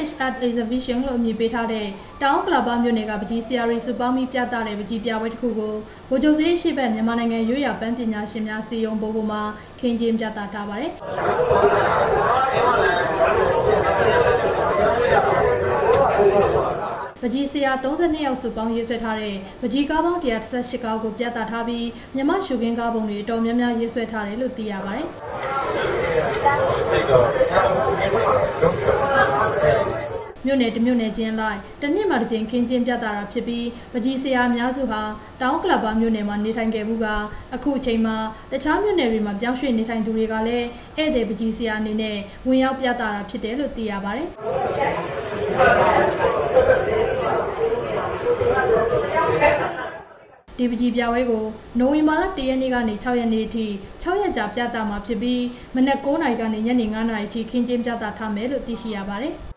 Heritage Art Exhibition လို့အမည်ပေးထားတဲ့တောင်ကလပ်မြို့နယ်ကပကြီးဆရာရီစုပေါင်းပြီးပြသတဲ့ပကြီးပြပွဲတစ်ခုကိုဗိုလ်ချုပ်စေးရှိဘက်မြန်မာနိုင်ငံရွေးရပန်းပညာရှင်များစီယုံဘိုဘိုမှာခင်းကျင်းပြသထားပါတယ်ပကြီးဆရာ32ယောက်စုပေါင်းရေးဆွဲထားတဲ့ပကြီးကားပေါင်း118ကားကိုပြသထားပြီးမြန်မာရှုခင်းကားပုံတွေအတော်များများရေးဆွဲထားတယ်လို့သိရပါတယ်မြို့နယ်တစ်မြို့နယ်ချင်းလိုက်တနည်းမှတစ်ချိန်ခင်းကျင်းပြသတာဖြစ်ပြီးပကြီးဆရာအများစုဟာတောင်ကလပ်ပါမြို့နယ်မှာနေထိုင်ခဲ့မှုကအခုအချိန်မှာတခြားမြို့နယ်တွေမှာပြောင်းရွှေ့နေထိုင်သူတွေကလည်းဧည့်သည်ပကြီးဆရာအနေနဲ့ဝင်ရောက်ပြသတာဖြစ်တယ်လို့သိရပါတယ်ဒီပကြီးပြပွဲကိုနိုဝင်ဘာလ1ရက်နေ့ကနေ6ရက်နေ့အထိ6ရက်ကြာပြသမှာဖြစ်ပြီးမနက်9:00နာရီကနေညနေ9:00နာရီအထိခင်းကျင်းပြသထားမယ်လို့သိရှိရပါတယ်။